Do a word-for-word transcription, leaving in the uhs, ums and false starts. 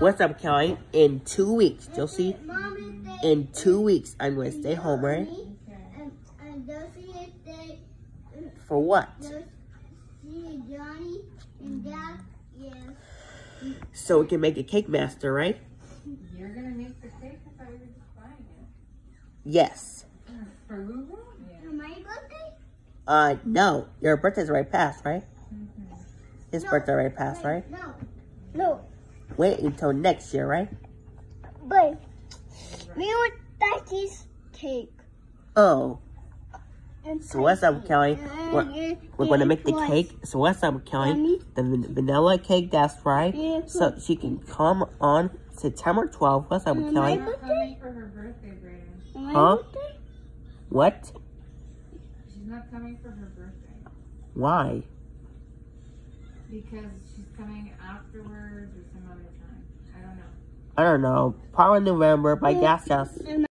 What's up, Kelly? In two weeks, Josie. In two weeks, I'm going to stay home, right? For what? So we can make a cake master, right? You're going to make the cake? I thought you were just buying it. Yes. For Lulu? Yeah. For my birthday? Uh, no. Your birthday's already passed, right? Mm-hmm. His no, birthday already passed, wait, right? No. No. Wait until next year, right? But we want Daddy's cake. Oh. And So what's up, Kelly? We're, we're going to make the cake. So what's up, Kelly? The van vanilla cake, that's right. So she can come on September twelfth. What's up, My Kelly? She's not coming for her birthday, Brayden. Huh? What? She's not coming for her birthday. Why? Because she's coming afterwards or some other time. I don't know. I don't know. Probably November by gas house.